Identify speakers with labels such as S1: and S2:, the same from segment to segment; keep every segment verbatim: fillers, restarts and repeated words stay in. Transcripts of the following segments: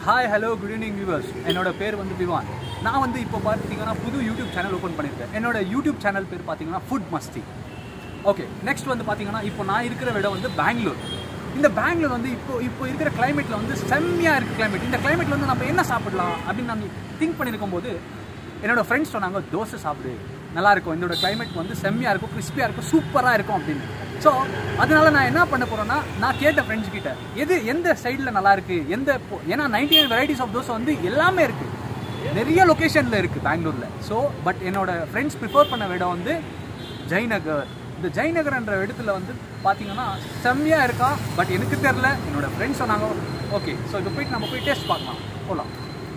S1: Hi hello good evening viewers. என்னோட பேர் வந்து விவான். நான் வந்து இப்போ பார்த்தீங்கன்னா புது யூடியூப் சேனல் ஓப்பன் பண்ணியிருக்கேன். என்னோட யூடியூப் சேனல் பேர் பார்த்தீங்கன்னா ஃபுட் மஸ்தி. ஓகே, நெக்ஸ்ட் வந்து பார்த்தீங்கன்னா இப்போ நான் இருக்கிற இடம் வந்து பெங்களூர். இந்த பெங்களூர் வந்து இப்போ இப்போ இருக்கிற கிளைமேட்டில் வந்து செம்மையாக இருக்குது கிளைமேட். இந்த கிளைமேட்டில் வந்து நம்ம என்ன சாப்பிடலாம் அப்படின்னு நான் திங்க் பண்ணியிருக்கும் போது என்னோடய ஃப்ரெண்ட்ஸ் சொன்னாங்க, தோசை சாப்பிடு, நல்லாயிருக்கும், இதோட கிளைமேட் வந்து செம்மையாக இருக்கும், கிறிஸ்பியாக இருக்கும், சூப்பராக இருக்கும் அப்படின்னு. ஸோ அதனால நான் என்ன பண்ண போகிறேன்னா, நான் கேட்ட ஃப்ரெண்ட்ஸ் கிட்ட எது எந்த சைடில் நல்லாயிருக்கு, எந்த ஏன்னா ninety nine varieties of dosa வந்து எல்லாமே இருக்குது, நிறைய லொக்கேஷனில் இருக்குது பெங்களூரில். ஸோ பட் என்னோடய ஃப்ரெண்ட்ஸ் ப்ரிஃபர் பண்ண இடம் வந்து ஜெயநகர். இந்த ஜெயநகர்ன்ற இடத்துல வந்து பார்த்தீங்கன்னா செம்மையாக இருக்கா, பட் எனக்கு தெரில, என்னோடய ஃப்ரெண்ட்ஸ் சொன்னாங்க. ஓகே, ஸோ இப்போ போயிட்டு நம்ம போய் டேஸ்ட் பார்க்கலாம், போகலாம்.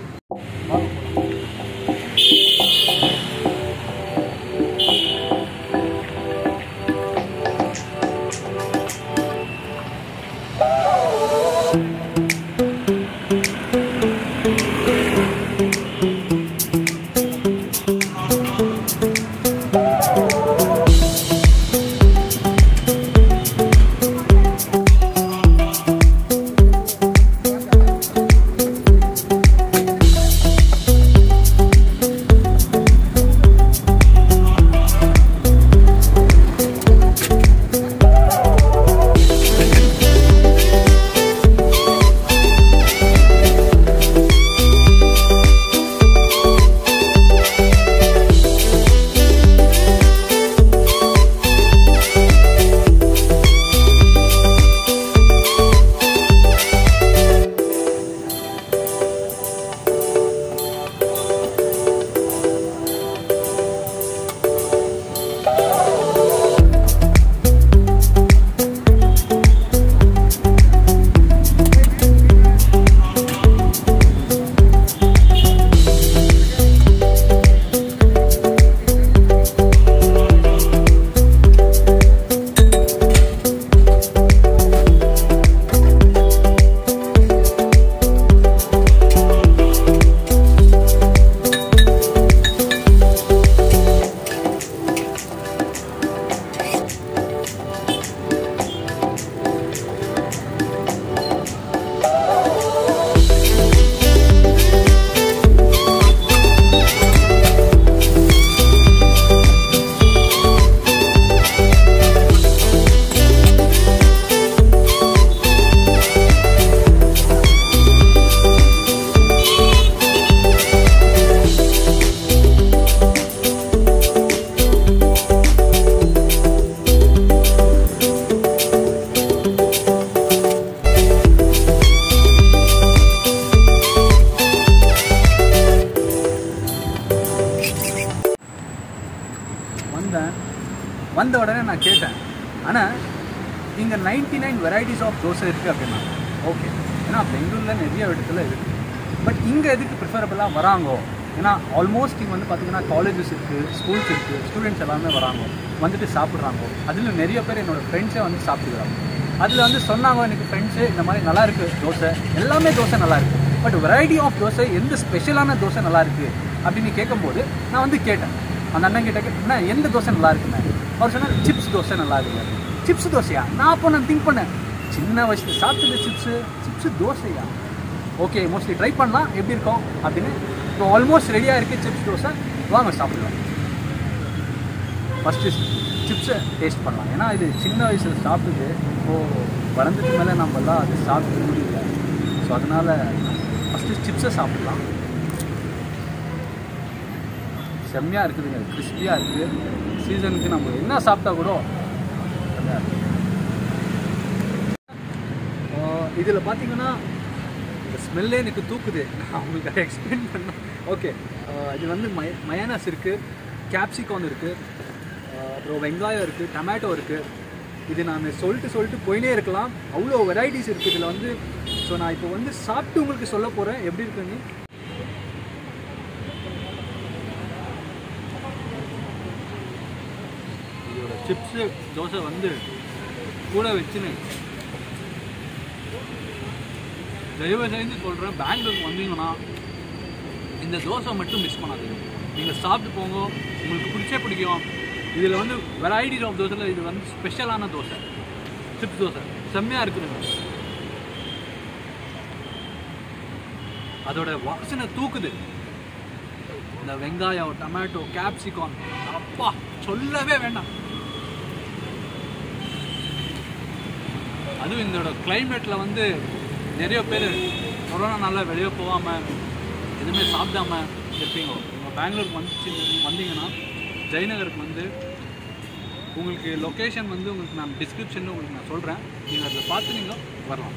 S1: வந்த உடனே நான் கேட்டேன், ஆனால் இங்கே ninety nine varieties of dosa இருக்குது அப்படின்னா ஓகே, ஏன்னா பெங்களூரில் நிறைய இடத்துல இருக்குது, பட் இங்கே எதுக்கு ப்ரிஃபரபுளாக வராங்கோ? ஏன்னா ஆல்மோஸ்ட் இங்கே வந்து பார்த்திங்கன்னா காலேஜஸ் இருக்குது, ஸ்கூல்ஸ் இருக்குது, ஸ்டூடெண்ட்ஸ் எல்லாமே வராங்க, வந்துட்டு சாப்பிட்றாங்க. அதில் நிறைய பேர் என்னோடய ஃப்ரெண்ட்ஸே வந்து சாப்பிட்டுக்கிறாங்க. அதில் வந்து சொன்னாங்க எனக்கு ஃப்ரெண்ட்ஸு, இந்த மாதிரி நல்லாயிருக்கு தோசை, எல்லாமே தோசை நல்லாயிருக்கு, பட் வெரைட்டி ஆஃப் தோசை எந்த ஸ்பெஷலான தோசை நல்லாயிருக்கு அப்படின்னு கேட்கும்போது நான் வந்து கேட்டேன், அந்த அண்ணன் கிட்ட கேட்டேன்னா எந்த தோசை நல்லா இருக்குண்ணே? அவர் சொன்னார் சிப்ஸ் தோசை நல்லா இருக்கு. சிப்ஸ் தோசையா? நான் அப்போ நான் திங்க் பண்ணேன், சின்ன வயசுல சாப்பிட்டது சிப்ஸு சிப்ஸு தோசையா? ஓகே, மோஸ்ட்லி ட்ரை பண்ணலாம் எப்படி இருக்கும் அப்படின்னு. இப்போ ஆல்மோஸ்ட் ரெடியாக இருக்குது சிப்ஸ் தோசை, வாங்க சாப்பிடலாம். ஃபஸ்ட்டு சிப்ஸை டேஸ்ட் பண்ணலாம், ஏன்னா இது சின்ன வயசில் சாப்பிட்டுது, இப்போது வளர்ந்ததுக்கு மேலே நம்மளாம் அது சாப்பிட்டு முடியல. ஸோ அதனால் ஃபஸ்ட்டு சிப்ஸை சாப்பிடலாம். செம்மையாக இருக்குதுங்க, கிறிஸ்பியாக இருக்குது. சீசனுக்கு நம்ம என்ன சாப்பிட்டா கூட இதில் பார்த்தீங்கன்னா இந்த ஸ்மெல்லே எனக்கு தூக்குது, நான் உங்களுக்கு எக்ஸ்பிளைன் பண்ணேன். ஓகே, இது வந்து மய மயனாஸ் இருக்குது, கேப்சிகான் இருக்குது, அப்புறம் வெங்காயம் இருக்குது, டொமேட்டோ இருக்குது. இது நான் சொல்லிட்டு சொல்லிட்டு போயினே இருக்கலாம், அவ்வளோ வெரைட்டிஸ் இருக்குது இதில் வந்து. ஸோ நான் இப்போ வந்து சாப்பிட்டு உங்களுக்கு சொல்ல போகிறேன் எப்படி இருக்குன்னு. இதோட சிப்ஸு தோசை வந்து கூட வச்சுன்னு தயவு செஞ்சு சொல்கிறேன், பெங்களூருக்கு வந்தீங்கன்னா இந்த தோசை மட்டும் மிஸ் பண்ணாதீங்க. நீங்கள் சாப்பிட்டு போங்க, உங்களுக்கு பிடிச்சே பிடிக்கும். இதில் வந்து வெரைட்டிஸ் ஆஃப் தோசையில் இது வந்து ஸ்பெஷலான தோசை, சிப்ஸ் தோசை செம்மையாக இருக்குதுங்க. அதோட வாசனை தூக்குது. இந்த வெங்காயம், டொமேட்டோ, கேப்சிகான், அப்பா சொல்லவே வேண்டாம். அதுவும் இதோட கிளைமேட்டில் வந்து நிறைய பேர் கொரோனா நல்லா வெளியே போகாமல் எதுவுமே சாப்பிடாம இருப்பீங்க. நீங்கள் பெங்களூருக்கு வந்து வந்தீங்கன்னா ஜெயநகருக்கு வந்து உங்களுக்கு லொக்கேஷன் வந்து உங்களுக்கு நான் டிஸ்கிரிப்ஷனில் உங்களுக்கு நான் சொல்கிறேன். நீங்கள் அதில் பார்த்து நீங்கள் வரலாம்.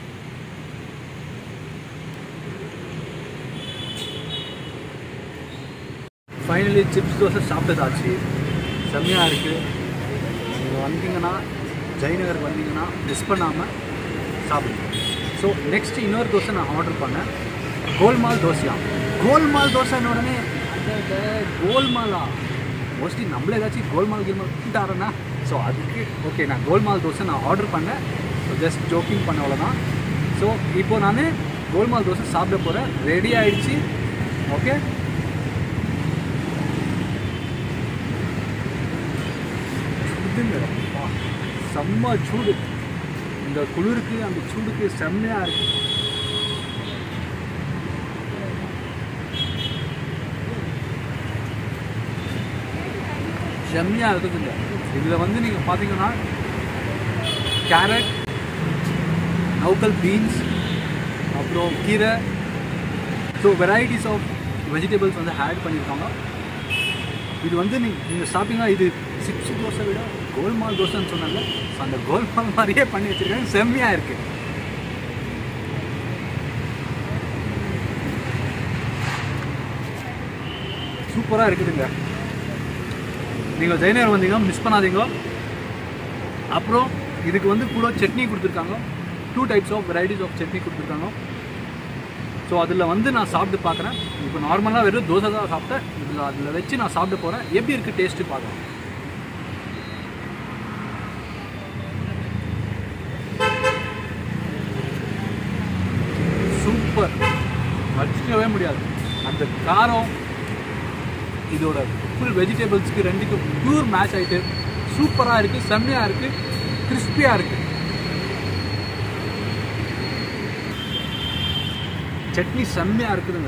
S1: ஃபைனலி சிப்ஸ் தோசை சாப்பிட்டதாச்சு, செம்மையாக இருக்குது. நீங்கள் வந்தீங்கன்னா ஜெயநகருக்கு வந்தீங்கன்னா மிஸ் பண்ணாமல் சாப்பிடுங்க. ஸோ நெக்ஸ்ட் இன்னொரு தோசை நான் ஆர்டர் பண்ணேன், கோல்மால் தோசையா. கோல்மால் தோசைன்னு உடனே அந்த கோல்மாலா மோஸ்ட்லி நம்மளே ஏதாச்சும் கோல்மால் கீழ்மால் கூட்டாரண்ணா. ஸோ அதுக்கு ஓகே நான் கோல்மால் தோசை நான் ஆர்டர் பண்ணேன். ஸோ ஜஸ்ட் ஜோக்கிங் பண்ண அவ்வளோதான். ஸோ இப்போது நான் கோல்மால் தோசை சாப்பிட போகிறேன். ரெடி ஆகிடுச்சு. ஓகே, இதுங்க செம்ம சூடு. இந்த குளிருக்கு அந்த சூடுக்கு செம்மையாக இருக்கு. செம்மையாக இருக்குதுங்க. இதில் வந்து நீங்கள் பார்த்தீங்கன்னா கேரட், நவுக்கல் பீன்ஸ், அப்புறம் கீரை, ஸோ வெரைட்டிஸ் ஆஃப் வெஜிடபிள்ஸ் வந்து ஆட் பண்ணியிருக்காங்க. இது வந்து நீங்கள் நீங்கள் சாப்பிட்டீங்கன்னா இது சிப்ஸ் தோசை விட கோல்மால் தோசைன்னு சொன்னாங்க. ஸோ அந்த கோல்மால் மாதிரியே பண்ணி வச்சுருக்காங்க. செம்மையாக இருக்குது. சூப்பராக இருக்குதுங்க. நீங்கள் ஜெயநகர் வந்தீங்கன்னா மிஸ் பண்ணாதீங்க. அப்புறம் இதுக்கு வந்து கூட சட்னி கொடுத்துருக்காங்க. Two types of varieties of chutney கொடுத்துருக்காங்க. ஸோ அதில் வந்து நான் சாப்பிட்டு பார்க்குறேன். இப்போ நார்மலாக வெறும் தோசை தான் சாப்பிட்டேன். இதில் அதில் வச்சு நான் சாப்பிட்டு போகிறேன். எப்படி இருக்குது டேஸ்ட்டு பார்க்கலாம். சூப்பர், வச்சுக்கவே முடியாது. அந்த காரம் இதோட ஃபுல் வெஜிடபிள்ஸ்க்கு ரெண்டுக்கும் பியூர் மேட்ச் ஆகிட்டு சூப்பராக இருக்குது, செம்மையாக இருக்குது, கிறிஸ்பியாக இருக்குது. சட்னி செம்மையாக இருக்குதுங்க.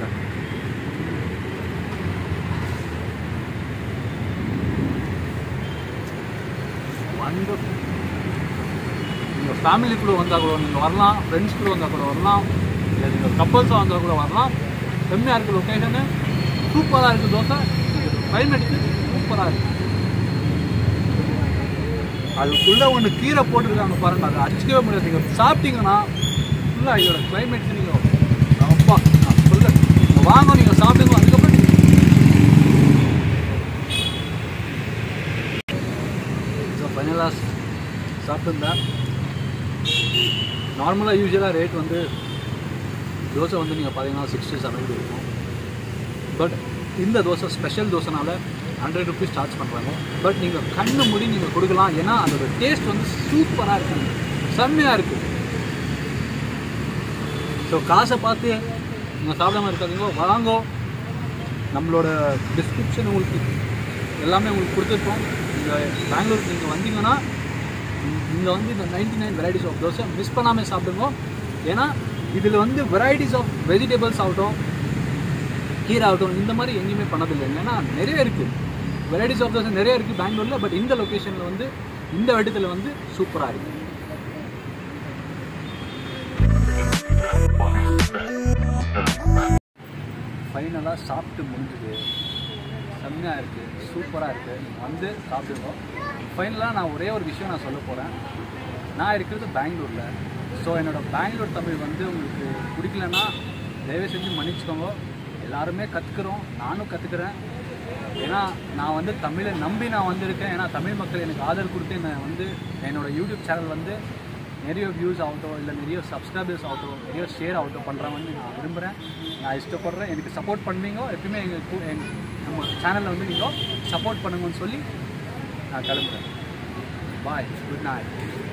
S1: வண்டர்ஃபுல். நீங்கள் ஃபேமிலி கூட வந்தால் கூட நீங்கள் வரலாம், ஃப்ரெண்ட்ஸ் கூட வந்தால் கூட வரலாம், இல்லை நீங்கள் கப்பல்ஸாக வந்தால் கூட வரலாம். செம்மையாக இருக்குது லொக்கேஷனு, சூப்பராக இருக்குது தோசை. கிளைமேட்டுக்கு சூப்பராக இருக்குது. அதுக்குள்ளே ஒன்று கீரை போட்டுருக்காங்க பாருங்கள், அதை அடிச்சிக்கவே முடியாது. நீங்கள் சாப்பிட்டீங்கன்னா ஃபுல்லாக இதோட கிளைமேட்டுக்கு நீங்கள் அப்பா நான் சொல்ல நீங்கள் வாங்க, நீங்கள் சாப்பிடுங்க. அதுக்கப்புறம் ஸோ ஃபைனலாக சாப்பிட்டுருந்தேன். நார்மலாக யூஸ்வலாக ரேட் வந்து தோசை வந்து நீங்கள் பார்த்தீங்கன்னா சிக்ஸ்டி செவன்ட்டி இருக்கும். பட் இந்த தோசை ஸ்பெஷல் தோசைனால ஹண்ட்ரட் ருபீஸ் சார்ஜ் பண்ணுறாங்க. பட் நீங்கள் கண்ணு மூடி நீங்கள் கொடுக்கலாம். ஏன்னா அதோட டேஸ்ட் வந்து சூப்பராக இருக்குது, செம்மையாக இருக்குது. ஸோ காசை பார்த்து நீங்கள் சாப்பிடாமல் இருக்காதீங்க, வாங்கோ. நம்மளோட டிஸ்கிரிப்ஷன் உங்களுக்கு எல்லாமே உங்களுக்கு கொடுத்துருக்கோம். நீங்கள் பெங்களூருக்கு நீங்கள் வந்தீங்கன்னா இங்கே வந்து இந்த ninety nine varieties of dosa miss பண்ணாமல் சாப்பிடுங்க. ஏன்னா இதில் வந்து வெரைட்டிஸ் ஆஃப் வெஜிடபிள்ஸ் ஆகட்டும், கீரை ஆகட்டும், இந்த மாதிரி எங்கேயுமே பண்ணதில்லை. ஏன்னா நிறைய இருக்குது, வெரைட்டிஸ் ஆஃப் தோசை நிறைய இருக்குது பெங்களூரில். பட் இந்த லொக்கேஷனில் வந்து இந்த இடத்துல வந்து சூப்பராக இருக்குது. ஃபைனலாக சாப்பிட்டு முடிஞ்சுது, செம்மையாக இருக்குது, சூப்பராக இருக்குது. நீங்கள் வந்து சாப்பிடுங்க. ஃபைனலாக நான் ஒரே ஒரு விஷயம் நான் சொல்ல போகிறேன். நான் இருக்கிறது பெங்களூரில். ஸோ என்னோடய பெங்களூர் தமிழ் வந்து உங்களுக்கு பிடிக்கலன்னா தயவு செஞ்சு மன்னிச்சுக்கோங்க. எல்லாருமே கற்றுக்குறோம், நானும் கற்றுக்குறேன். ஏன்னா நான் வந்து தமிழை நம்பி நான் வந்திருக்கேன். ஏன்னா தமிழ் மக்கள் எனக்கு ஆதரவு கொடுத்து என்னை வந்து என்னோடய யூடியூப் சேனல் வந்து நிறைய வியூஸ் ஆகட்டும், இல்லை நிறைய சப்ஸ்கிரைபர்ஸ் ஆகட்டும், நிறைய ஷேர் ஆகட்டும் பண்ணுறாங்கன்னு நான் விரும்புகிறேன், நான் இஷ்டப்படுறேன். எனக்கு சப்போர்ட் பண்ணுவீங்க. எப்பயுமே எங்கள் எங் நம்ம சேனலில் வந்து நீங்கள் சப்போர்ட் பண்ணுங்கன்னு சொல்லி நான் கிளம்புறேன். Bye, good night.